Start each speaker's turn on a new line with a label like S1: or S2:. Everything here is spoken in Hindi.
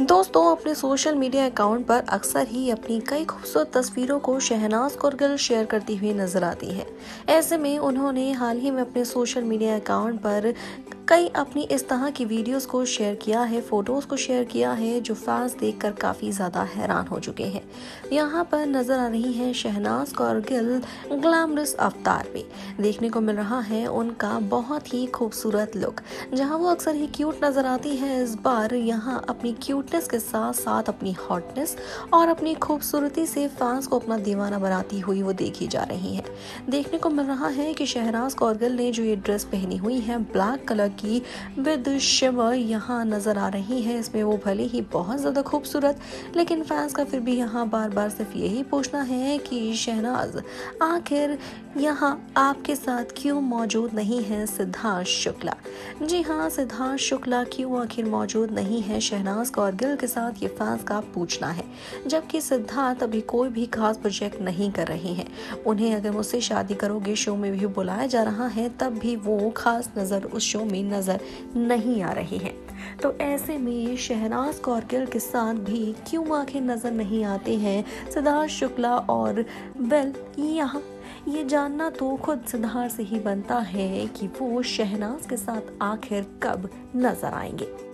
S1: दोस्तों अपने सोशल मीडिया अकाउंट पर अक्सर ही अपनी कई खूबसूरत तस्वीरों को शहनाज कौरगिल शेयर करती हुई नजर आती हैं। ऐसे में उन्होंने हाल ही में अपने सोशल मीडिया अकाउंट पर कई अपनी इस तरह की वीडियोस को शेयर किया है, फोटोज को शेयर किया है, जो फैंस देखकर काफी ज्यादा हैरान हो चुके हैं। यहाँ पर नजर आ रही है शहनाज कौरगिल ग्लैमरस अवतार में। देखने को मिल रहा है उनका बहुत ही खूबसूरत लुक, जहाँ वो अक्सर ही क्यूट नजर आती है। इस बार यहाँ अपनी क्यूटनेस के साथ साथ अपनी हॉटनेस और अपनी खूबसूरती से फैंस को अपना दीवाना बनाती हुई वो देखी जा रही है। देखने को मिल रहा है कि शहनाज कौरगिल ने जो ये ड्रेस पहनी हुई है ब्लैक कलर की विद शिमर यहाँ नजर आ रही है। इसमें वो भले ही बहुत ज्यादा खूबसूरत, लेकिन फैंस का फिर भी यहाँ बार बार सिर्फ यही पूछना है कि शहनाज आखिर यहाँ आपके साथ क्यों मौजूद नहीं है सिद्धार्थ शुक्ला। जी हाँ, सिद्धार्थ शुक्ला क्यों आखिर मौजूद नहीं है शहनाज कौरगिल के साथ, ये फैंस का पूछना है। जबकि सिद्धार्थ अभी कोई भी खास प्रोजेक्ट नहीं कर रहे हैं। उन्हें अगर मुझसे शादी करोगे शो में भी बुलाया जा रहा है, तब भी वो खास नजर उस शो में नजर नहीं आ रहे हैं। तो ऐसे में शहनाज कौरगिल के साथ भी क्यों आखिर नजर नहीं आते हैं सिद्धार्थ शुक्ला, और यहाँ ये जानना तो खुद सिद्धार्थ से ही बनता है कि वो शहनाज के साथ आखिर कब नजर आएंगे।